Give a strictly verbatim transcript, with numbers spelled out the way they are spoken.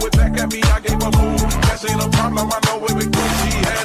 it back at me, I gave a move. That ain't a problem, I know where we go. She had